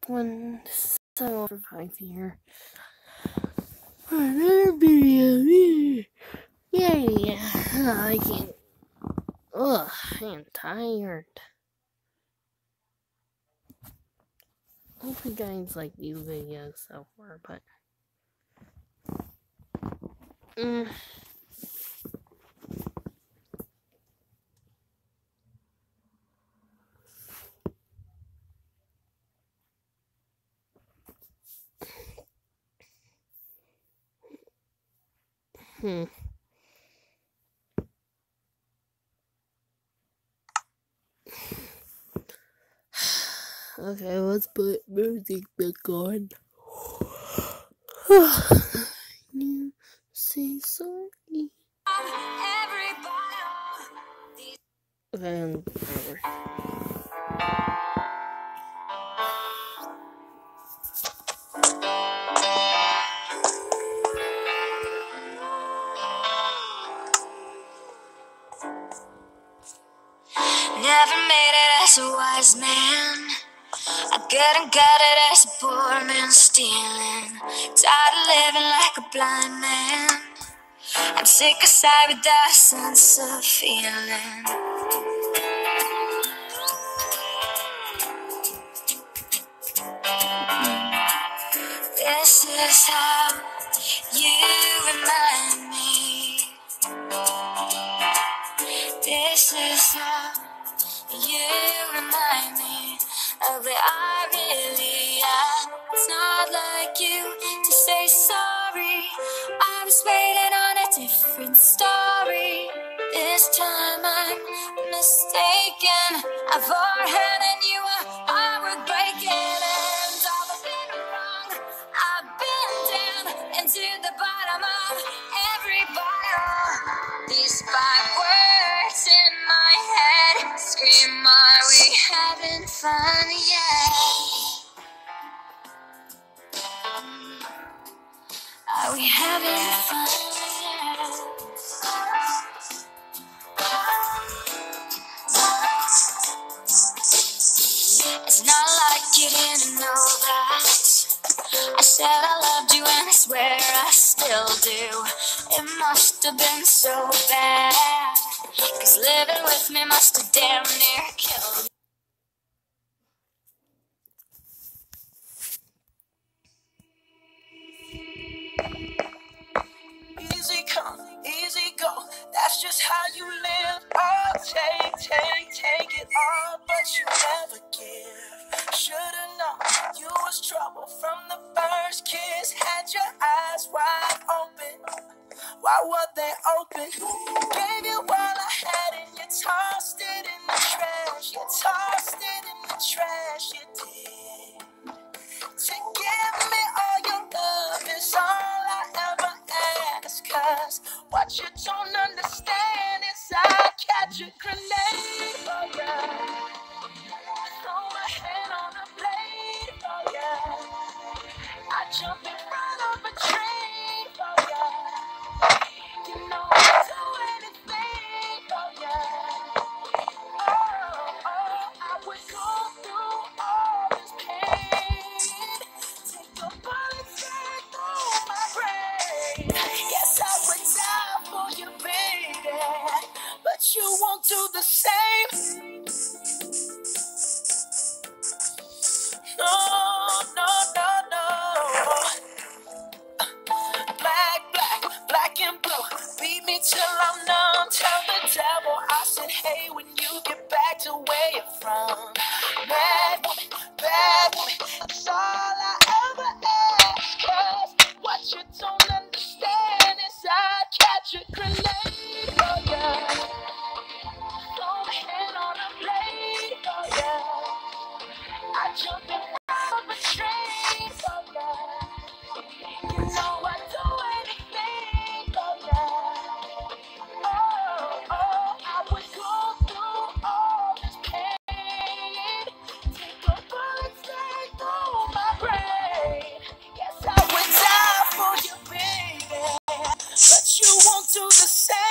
One so for 5 here. Another video. Yay! I can't. Ugh, I'm tired. Hope you guys like these videos so far, but Okay, let's put music back on. You say sorry. Okay, I'm over. Never made it as a wise man. I couldn't cut it as a poor man stealing. Tired of living like a blind man. I'm sick aside without a sense of feeling. This is how you remind me. This is how you remind me of where I really am. It's not like you to say sorry. I was waiting on a different story. This time I'm mistaken. I've overheard and you are heartbreaking. And all I've been wrong, I've been down into the bottom of every bottle. These 5 words in my head scream, are we having fun yet? Are we having fun yet? It's not like you didn't know that. I said I loved you and I swear I still do. It must have been so bad, 'cause living with me must have damn near killed you. Easy come, easy go, that's just how you live. Oh, take it all, but you never give. Should've known you was trouble from the first kiss. Had your eyes wide open, why were they open? Gave you all I had and you tossed it in the trash. You tossed it in the trash, you did. To give me all your love is all I ever ask. 'Cause what you don't understand is I catch a grenade for ya. Throw my hand on a blade for ya. I jump in front of a train for ya. You know I'll do anything for ya. I would go through all this pain. Take the bullet straight through my brain. Yes, I would die for you, baby, but you won't do the same. No, no, no, no. Black and blue. Beat me till I'm numb. Tell the devil I said, hey, when you get back to where you're from. Bad woman, that's all I ever ask. 'Cause what you don't understand is I catch a grenade for ya. Throw my hand on a blade for ya. I jump in front of a train for ya. You know I'd do anything for ya. I would go through all this pain. Take a bullet straight through my brain. Yes, I would die for you, baby, but you won't do the same.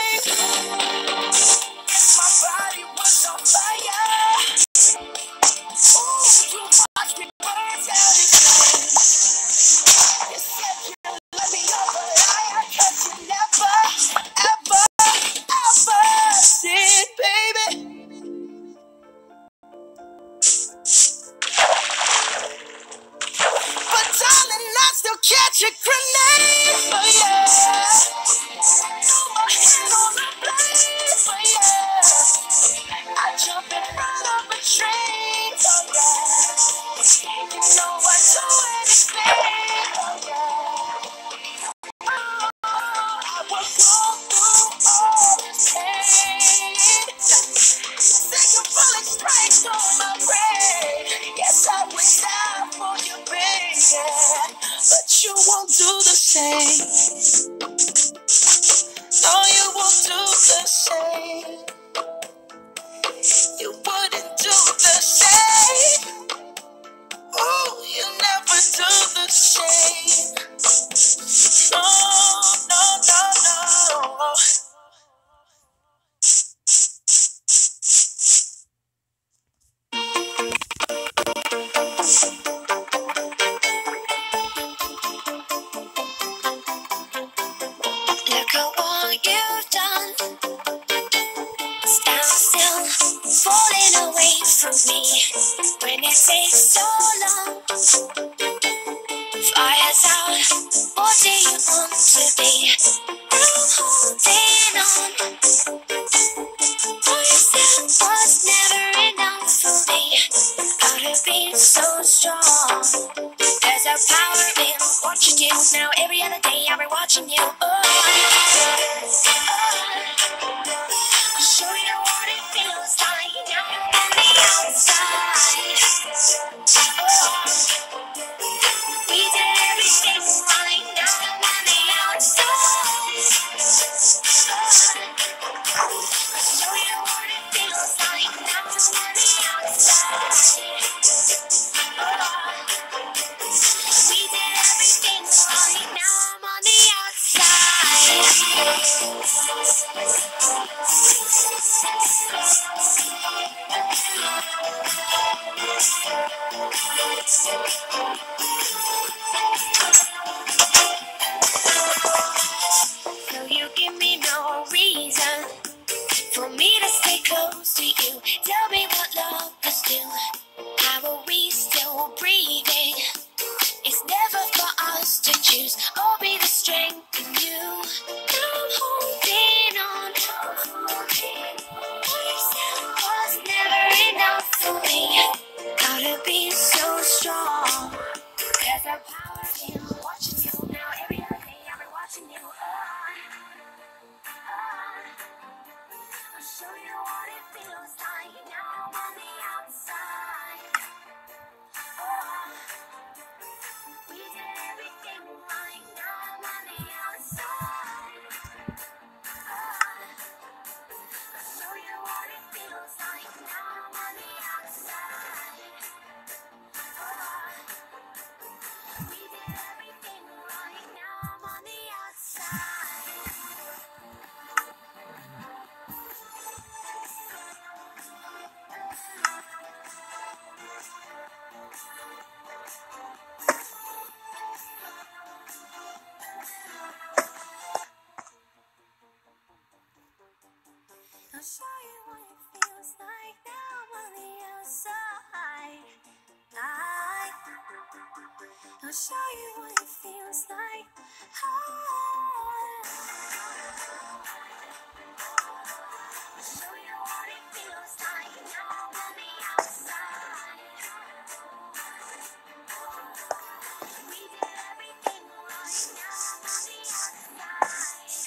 electric grenade for you. Throw my hand on the blade for you. I jump in front of a train for you. You know I do anything for you. I will go through all this pain. Take a bullet straight through my brain. Yes, I would die for you, baby, but you won't do the same. No, you won't do the same. You wouldn't do the same. Oh, you never do the same. No, no, no, no. Look at what you've done. Stand still, falling away from me. When it takes so long, fire's out. What do you want to be? I'm holding on. What you said was never enough for me. Out of being so strong. There's a power in what you do. Now every other day I'll be watching you. I'll show you what it feels like now I'm on the outside. We did everything right, now I'm on the outside. I'll show you what it feels like now I'm on the outside. We did everything right, now I'm on the outside. So you give me no reason for me to stay close to you. Tell me what lovers do. How are we still breathing? It's never for us to choose. I'll be the strength in you. Now I'm holding on. What you said was never enough for me. Gotta be so strong. There's a power in watching you. Now every other day I'll be watching you. I'll show you what it feels like. Now I'm on the outside. We did everything right. Now I'm on the outside. I'll show you what it feels like. Now I'm on the outside. We did everything right. Now I'm on the outside. I'll show you what it feels like now I'm on the outside. I'll show you what it feels like. I'll show you what it feels like now I'm on the outside. We did everything right, now I'm on the outside.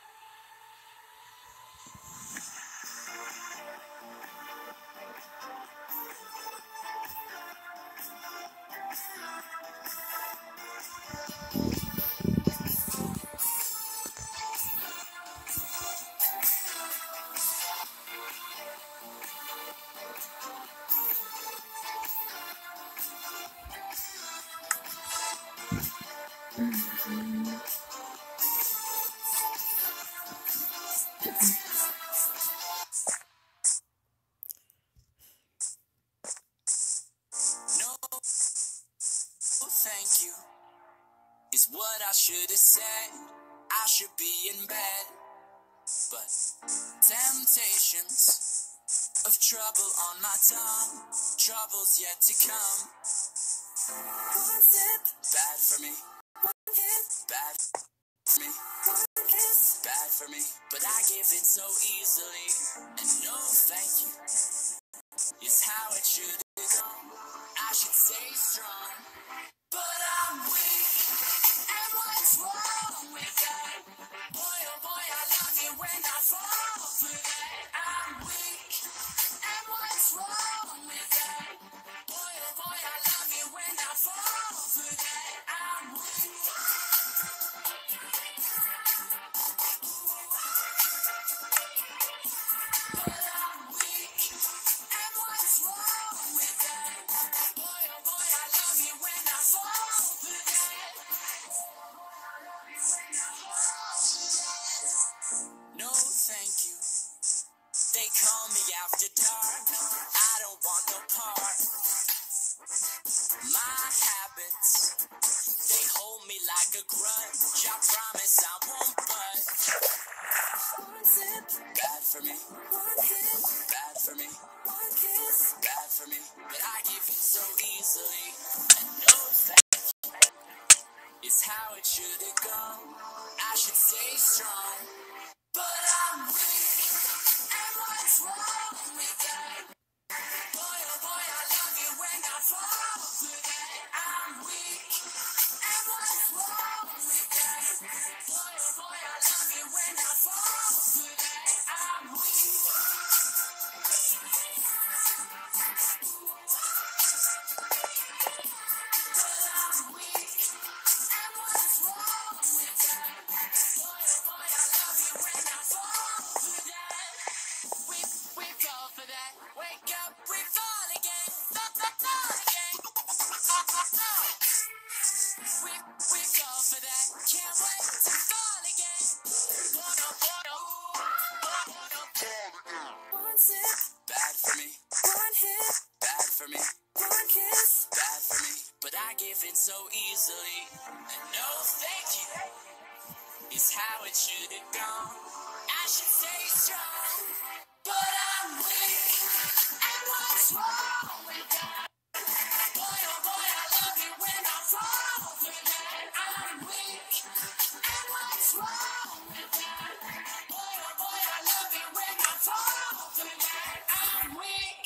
Thank you is what I should have said. I should be in bed, but temptations of trouble on my tongue, trouble's yet to come. Bad for me. Bad for me, bad for me, but I give it so easily. And no thank you is how it should go. I should stay strong, but I'm weak. And what's wrong with that? Boy, oh boy, I love you when I fall for that. I'm weak. And what's wrong with that? Boy, oh boy, I love you when I fall for that. I'm weak. But I'm weak. And what's wrong with that? Boy, oh boy, I love you when I fall for that. No, thank you. They call me after dark. I don't want no part. My habits, they hold me like a grudge. I promise I won't budge. Bad for me. Bad for me. Bad for me. But I give it so easily. And no thank you is how it should go. I should stay strong, but I'm weak. And what's wrong with that? Boy, oh boy, I love you when I fall for that. I'm weak. And what's wrong with that? Boy, oh boy, I love you when I fall for that. I'm weak. But I'm weak. And what's wrong with that? Boy, oh boy, I love you when I fall for that. We fall for that. Wake up, we fall again. Fall again. We fall for that. Can't wait to fall again. One sip. Bad for me. One hit. Bad for me. One kiss. Bad for me. But I give in so easily. And no thank you is how it should have gone. I should stay strong, but I'm weak. And what's wrong with that? Boy, oh boy, I love you when I fall for that. I'm weak. And what's wrong with that? Boy, oh boy, I love you when I fall for that. I'm weak.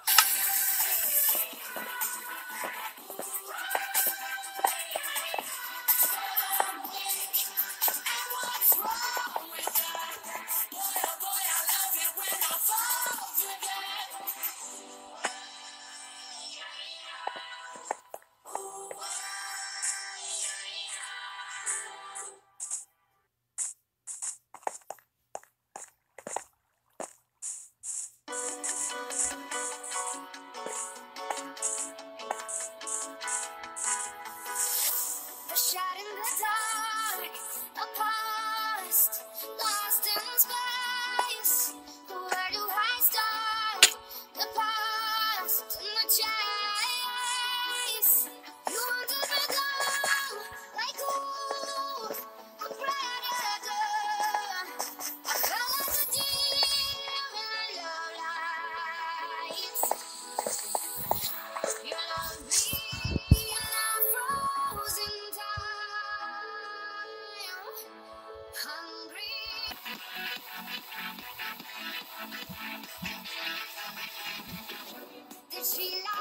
I'm weak. And what's wrong with that? Boy, oh boy, I love you when I fall for that. A shot in the dark, a past, lost in space. Where do I start? The past and the chase. You want to become like ooh, a predator. I fell like a deer in the lights. You love me in a frozen time. Hungry. Did she